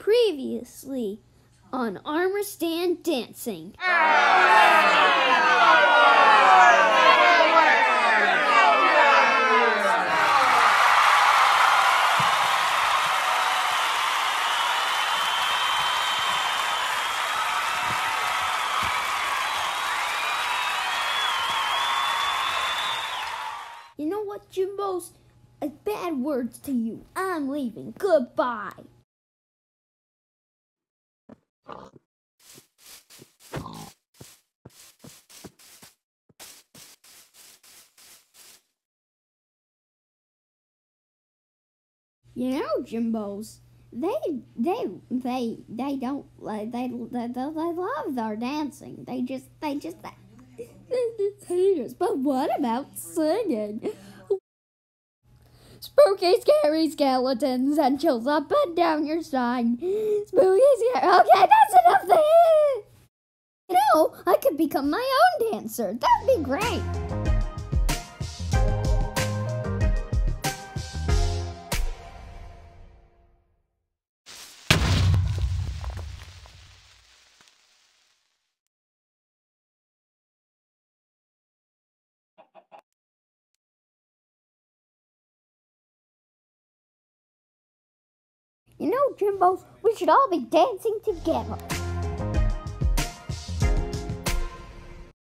Previously on Armor Stand Dancing. You know what, Jimbos? Bad words to you. I'm leaving. Goodbye. You know, Jimbos, they don't like they love our dancing. They just but what about singing? Spooky, scary skeletons and chills up and down your spine. Spooky, scary. Okay, that's enough there. You know, I could become my own dancer. That'd be great. You know, Jimbos, we should all be dancing together.